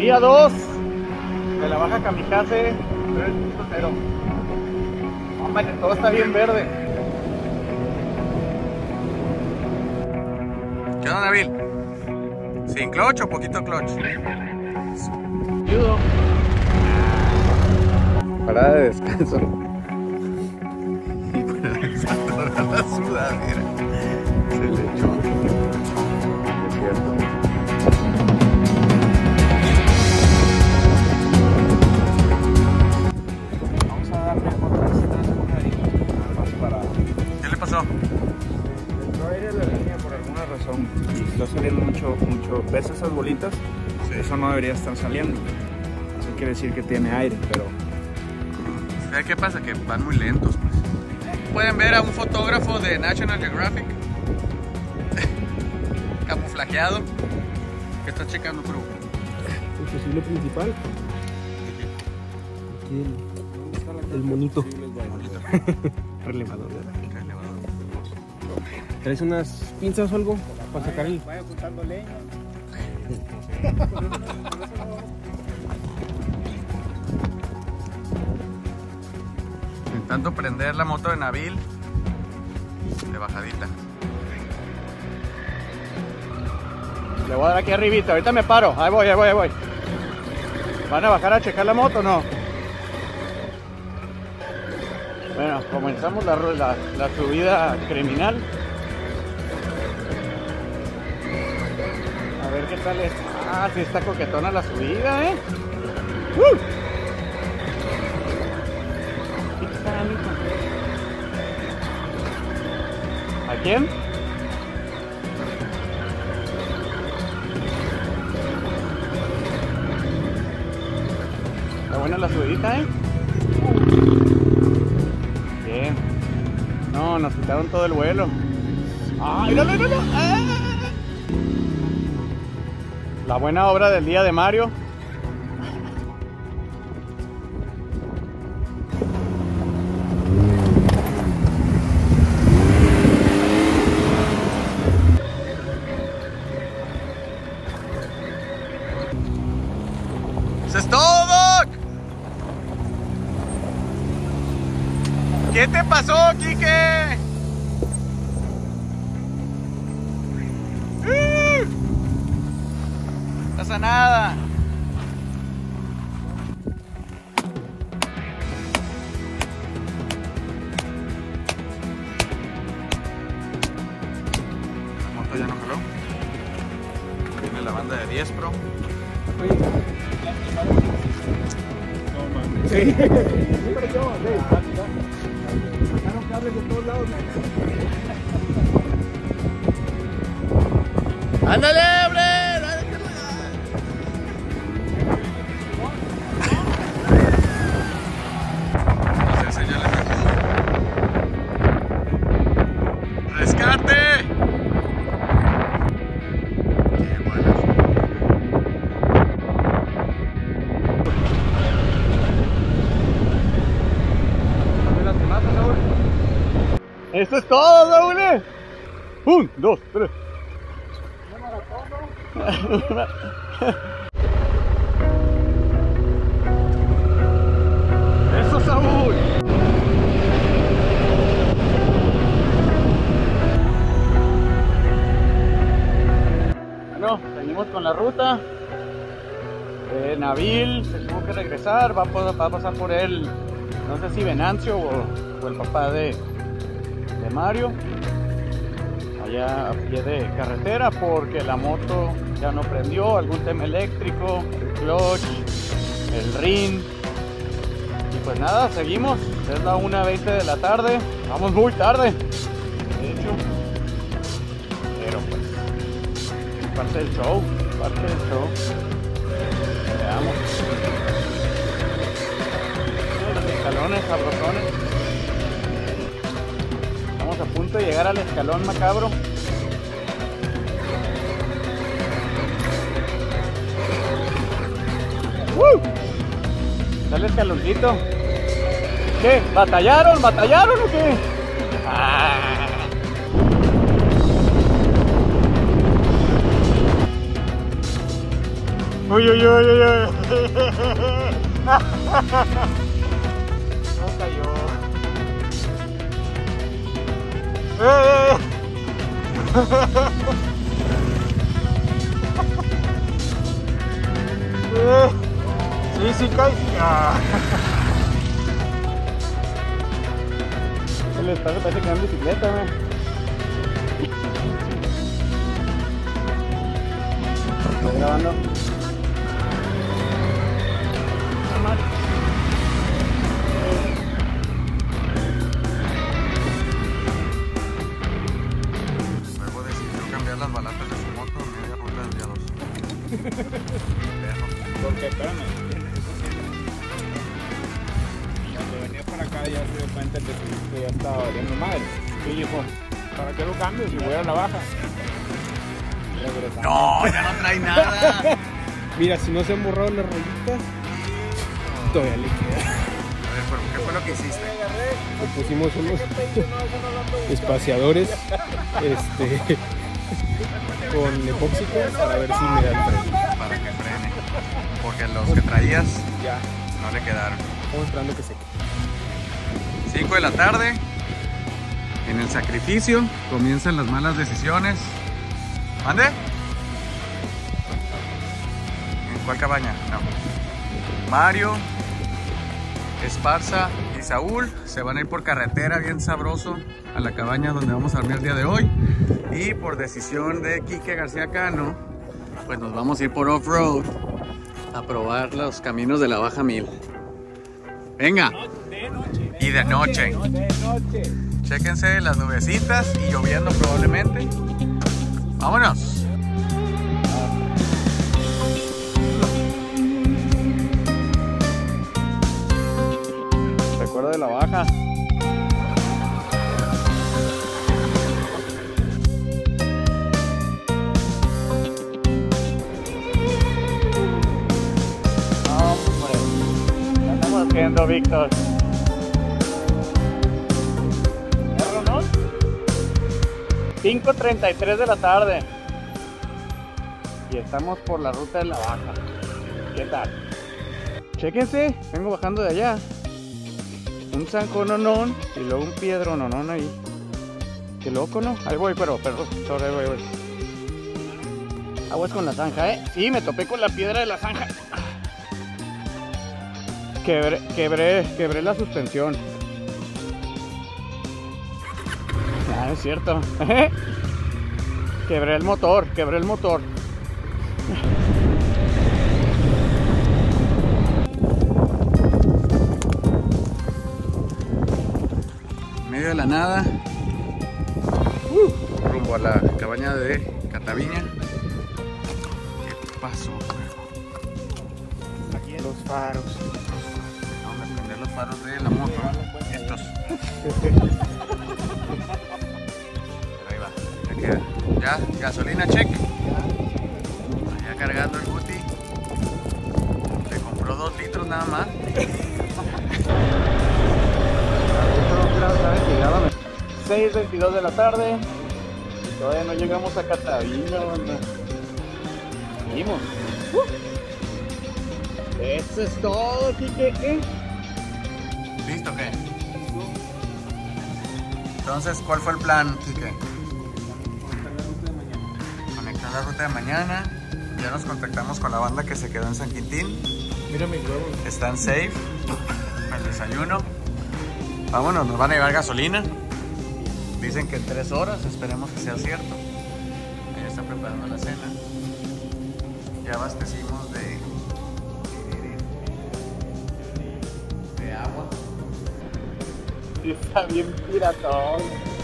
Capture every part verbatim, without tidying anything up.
Día dos de la baja Kamikaze tres punto cero. Hombre, todo está bien verde. ¿Qué onda, Nabil? ¿Sin clutch o poquito clutch? Ayudo. Parada de descanso. Y para lanzar toda la sudadera. Se le echó. Es cierto. Vamos a darle contrastas con harina para... ¿Qué le pasó? Entró aire en la línea por alguna razón y está saliendo mucho, mucho. ¿Ves esas bolitas? Sí. Eso no debería estar saliendo. Eso quiere decir que tiene aire, pero... ¿Sabes qué pasa? Que van muy lentos, pues. Pueden ver a un fotógrafo de National Geographic camuflajeado que está checando pro. El fusible principal. Aquí el, el monito. Relevador. ¿Traes unas pinzas o algo para sacar el...? Vaya juntando leña. Intentando prender la moto de Nabil de bajadita. Le voy a dar aquí arribita, ahorita me paro. Ahí voy, ahí voy, ahí voy. ¿Van a bajar a checar la moto o no? Bueno, comenzamos la, la, la subida criminal. A ver qué tal es. Ah, sí está coquetona la subida, ¿eh? ¡Uh! ¿Qué está, mijo? ¿A quién? Está buena la subidita, ¿eh? Bien. No, nos quitaron todo el vuelo. ¡Ay, no, no, no, no! ¡Ah! La buena obra del día de Mario. ¡Eso es todo, Doc! ¿Qué te pasó, Quique? No pasa nada. La moto ya no jaló. Tiene la banda de diez Pro. Sí. Pero yo, sacaron cables de todos lados. ¡Ándale, hombre! No sé, señales de ¡rescate! ¡Qué bueno! Eso es todo, Raúl. Un, dos, tres. Eso, Saúl. Bueno, seguimos con la ruta. Eh, Nabil se tuvo que regresar, va a, va a pasar por él, no sé si Venancio o, o el papá de, de Mario, allá a pie de carretera, porque la moto ya no prendió, algún tema eléctrico, el clutch, el rin. Y pues nada, seguimos, es la una veinte de la tarde, vamos muy tarde, de hecho, pero pues es parte del show, parte del show. Veamos. Los escalones sabrosones. Estamos a punto de llegar al escalón macabro. ¡Uh! Está el escaloncito. ¿Qué? ¿Batallaron? ¿Batallaron o qué? ¡Ah! Uy, uy, uy, uy, uy. No cayó. ¡Eh! ¡Eh! Sí, sí cae. Ah. El espacio parece que anda en bicicleta, man. ¿Estoy grabando? Luego decidió cambiar las balatas de su moto en media ruta del día dos. Porque, espérame. Cuando venía para acá ya se dio cuenta de que ya estaba valiendo madre. Y dijo, ¿para qué lo cambio si voy a la baja? Regresamos. No, ya no trae nada. Mira, si no se han borrado las rayitas, todavía le queda. A ver, pero ¿qué fue lo que hiciste? Le pusimos unos espaciadores este, con epóxico para ver si me da el freno. Para que frene. Porque los que traías Ya, no le quedaron. estamos esperando que seque. cinco de la tarde. En el sacrificio comienzan las malas decisiones. ¿Mande? ¿En cuál cabaña? No. Mario, Esparza y Saúl se van a ir por carretera bien sabroso a la cabaña donde vamos a dormir el día de hoy. Y por decisión de Quique García Cano, pues nos vamos a ir por off-road a probar los caminos de la Baja Mil. Venga. Y de noche. Chéquense las nubecitas y lloviendo probablemente. ¡Vámonos! Recuerdo de la baja. Hombre, ¿qué estamos haciendo, Víctor? ¿no? cinco treinta y tres de la tarde. Y estamos por la ruta de la baja. ¿Qué tal? Chéquense, vengo bajando de allá. Un zanjononón y luego un piedrononón ahí. Qué loco, ¿no? Ahí voy, pero, pero, sorry, ahí voy, voy. Aguas con la zanja, ¿eh? Sí, me topé con la piedra de la zanja. Quebré, quebré, quebré la suspensión. Ah, es cierto. Quebré el motor, quebré el motor. En medio de la nada, uh, rumbo a la cabaña de Cataviña. ¿Qué pasó, Aquí en los faros. Vamos a prender los faros de la moto. Estos. Ahí va, ya queda. Ya, gasolina check. Ya cargando el Guti. Le compró dos litros nada más. seis veintidós de la tarde. Todavía no llegamos a Cataviña, banda. Seguimos. Uh. Eso es todo, Quique. ¿Listo qué? Entonces, ¿cuál fue el plan, Quique? Conectar la ruta de mañana. Ya nos contactamos con la banda que se quedó en San Quintín. Mira mis huevos. Están safe. El desayuno. Vámonos, nos van a llevar gasolina. Dicen que en tres horas, esperemos que sea cierto. Ella está preparando la cena. Ya abastecimos de, de agua. Sí, está bien piratón.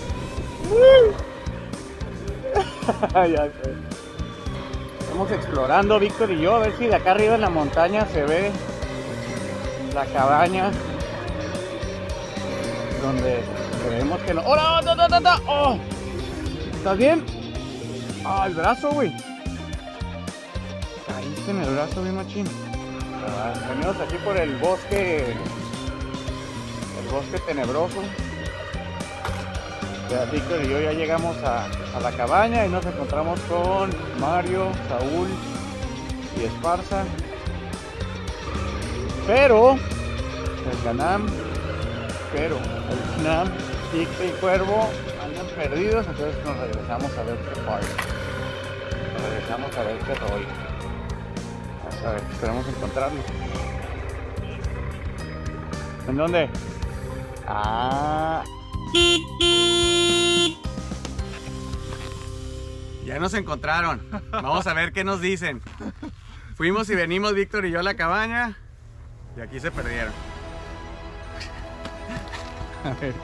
Ya sé. Estamos explorando, Víctor y yo, a ver si de acá arriba en la montaña se ve la cabaña donde creemos que no. ¡Oh, no, no, no, no! ¡Oh! ¿Estás bien? ¡Ah, el brazo, güey! Caíste en el brazo, bien machín. Ah, venimos aquí por el bosque, el bosque tenebroso. Ya Víctor y yo ya llegamos a, a la cabaña y nos encontramos con Mario, Saúl y Esparza. Pero el Ganam, pero el Ganam, Ticte y Cuervo andan perdidos, entonces nos regresamos a ver qué pasa. Nos regresamos a ver qué rollo. A ver, esperamos encontrarlo. ¿En dónde? Ah. Ya nos encontraron. Vamos a ver qué nos dicen. Fuimos y venimos Víctor y yo a la cabaña y aquí se perdieron. A ver.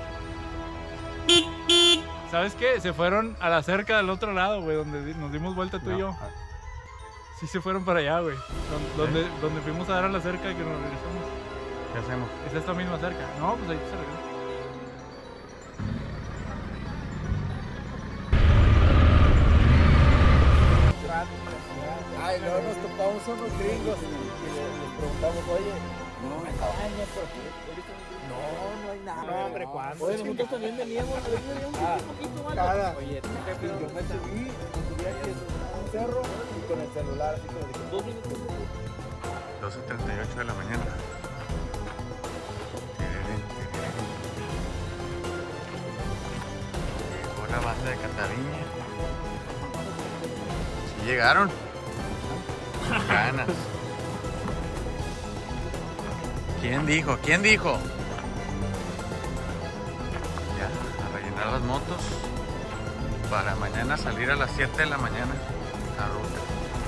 ¿Sabes qué? Se fueron a la cerca del otro lado, güey, donde nos dimos vuelta tú No. y yo. Sí se fueron para allá, güey. Donde, donde, donde fuimos a dar a la cerca que nos regresamos. ¿Qué hacemos? Es esta misma cerca. No, pues ahí se regresa. Ay, luego nos topamos unos gringos y les, les preguntamos, oye, no me cabaña, ¿por qué? No, no hay nada. No, hombre, ¿cuándo? Oye, nosotros también veníamos, ah, un poquito más. Cada. Oye, y yo me subí, me subí aquí a un cerro y con el celular, así como dije, dos minutos. doce treinta y ocho de la mañana. Llegó la banda de Cataviña. Sí llegaron. Ganas. ¿Quién dijo? ¿Quién dijo? Ya, a rellenar las motos para mañana salir a las siete de la mañana a ruta.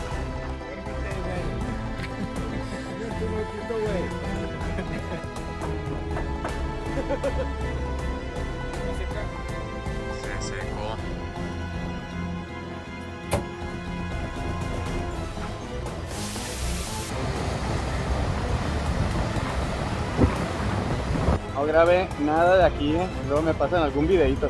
Se secó. No grabé nada de aquí, ¿eh? Luego me pasan algún videito.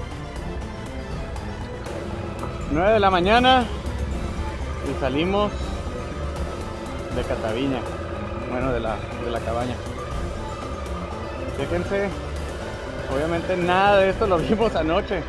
nueve de la mañana y salimos de Cataviña, bueno, de la, de la cabaña. Fíjense, obviamente nada de esto lo vimos anoche.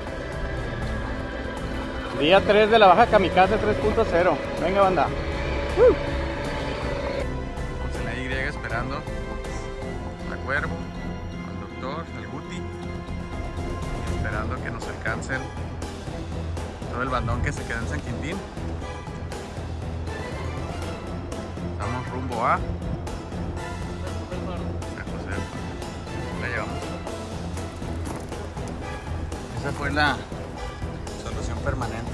Día tres de la baja Kamikaze tres punto cero. Venga, banda. Uh. Estamos en la Y esperando a Cuervo, al doctor, al Guti, y esperando que nos alcancen todo el bandón que se queda en San Quintín. Estamos rumbo a San José del Palo. La llevamos. Esa fue la solución permanente.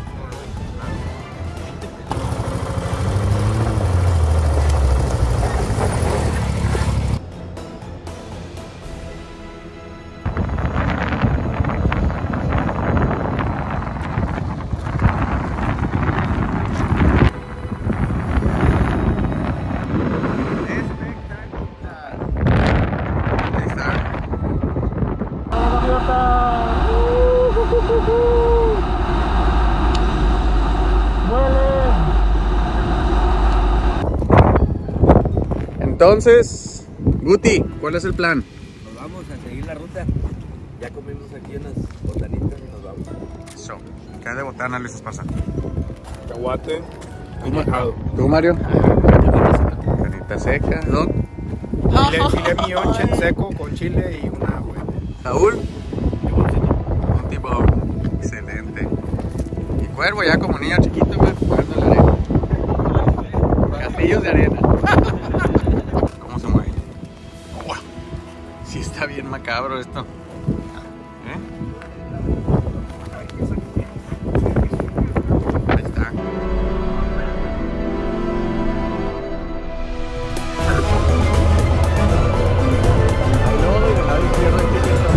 Entonces, Guti, ¿cuál es el plan? Nos vamos a seguir la ruta. Ya comimos aquí unas botanitas y nos vamos. So, ¿qué hay de botana, Luis Esparza? Caguate y majado. ¿Tú, Mario? Carnita seca. ¿Doc? Chile, chile millón, chen seco con chile y una buena. ¿Saúl? Un tipo excelente. Y Cuervo ya como niño chiquito, güey, jugando en la arena. Castillos de arena. ¿Cómo se mueve? ¡Wow! Sí está bien macabro esto. ¿Eh? Ahí está. Al lado y del lado izquierdo aquí dentro.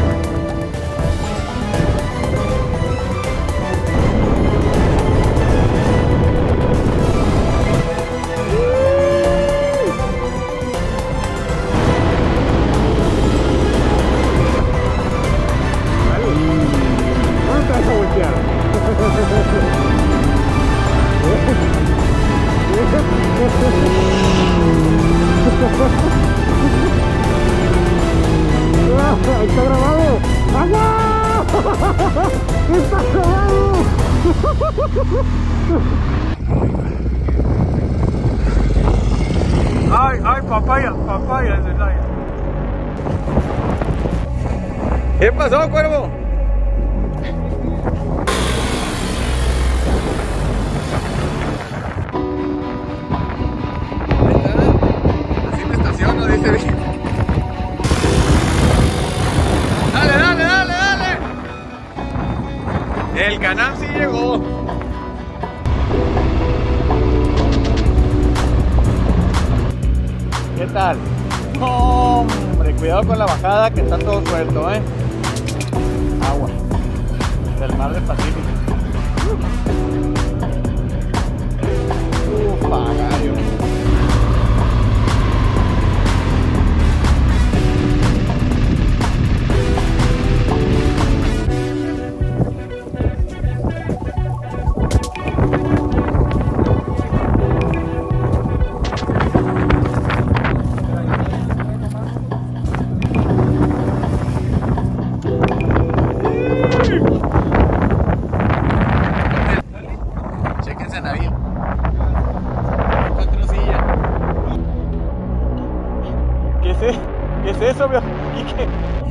No te vas a voltear. ¡Está grabado! ¡Agua! ¡Está grabado! papaya, papaya de Celaya. ¿Qué pasó, cuervo? Ahí está. Así me estaciono, dice bien. Dale, dale, dale, dale. El canal sí llegó. ¿Qué tal? Hombre, cuidado con la bajada que está todo suelto, ¿eh? Agua del mar del Pacífico. Ufa, gallo. Chéquense navío. Patrocilla. ¿Qué es, e- ¿Qué es eso, viejo? ¿Y qué?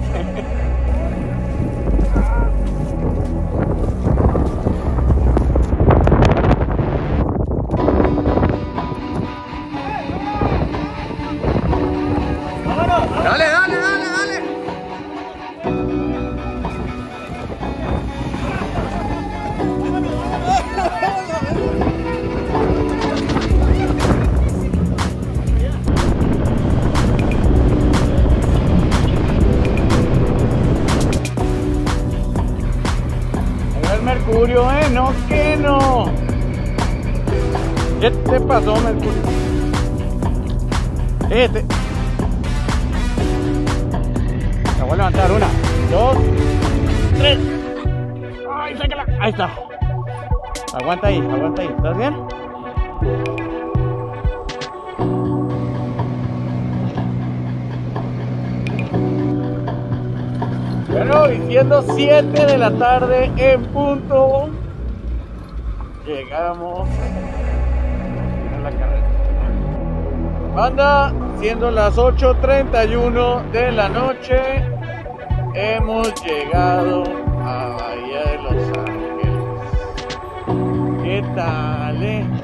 Dale, dale, dale, dale. Ahí va el Mercurio, ¿eh? No, que no. ¿Qué te pasó, Mercurio? Este. La voy a levantar. Una, dos, tres. ¡Ay, sácala! Ahí está. Aguanta ahí, aguanta ahí. ¿Estás bien? Bueno, y siendo siete de la tarde en punto, llegamos a la carretera. Banda, siendo las ocho treinta y uno de la noche, hemos llegado a Bahía de Los Ángeles. ¿Qué tal, eh?